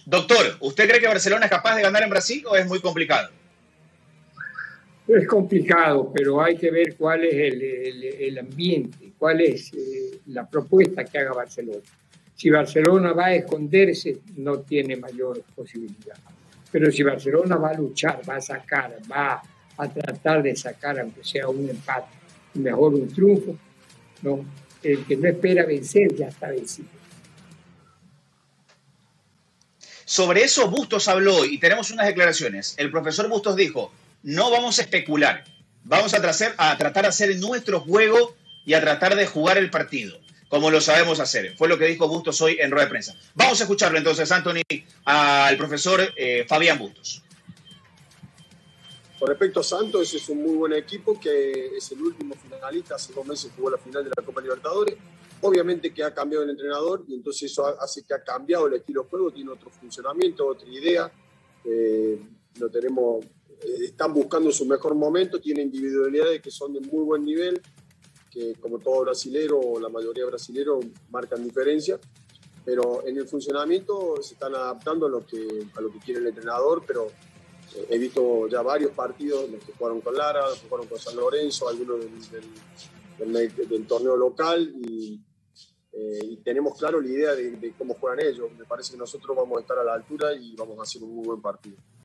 Doctor, ¿usted cree que Barcelona es capaz de ganar en Brasil o es muy complicado? Es complicado, pero hay que ver cuál es el ambiente, cuál es la propuesta que haga Barcelona. Si Barcelona va a esconderse, no tiene mayor posibilidad. Pero si Barcelona va a luchar, va a sacar, va a tratar de sacar, aunque sea un empate, mejor un triunfo, ¿no? El que no espera vencer ya está vencido. Sobre eso Bustos habló hoy y tenemos unas declaraciones. El profesor Bustos dijo, no vamos a especular, vamos a tratar de hacer nuestro juego y a tratar de jugar el partido, como lo sabemos hacer. Fue lo que dijo Bustos hoy en rueda de prensa. Vamos a escucharlo entonces, Anthony, al profesor Fabián Bustos. Con respecto a Santos, ese es un muy buen equipo que es el último finalista, hace 2 meses jugó la final de la Copa Libertadores. Obviamente que ha cambiado el entrenador y entonces eso hace que ha cambiado el estilo de juego, tiene otro funcionamiento, otra idea. Lo tenemos, están buscando su mejor momento, tiene individualidades que son de muy buen nivel, que como todo brasilero o la mayoría de brasileros marcan diferencia, pero en el funcionamiento se están adaptando a lo que quiere el entrenador, pero he visto ya varios partidos, los que jugaron con Lara, los que jugaron con San Lorenzo, algunos del torneo local y tenemos claro la idea de cómo juegan ellos. Me parece que nosotros vamos a estar a la altura y vamos a hacer un muy buen partido.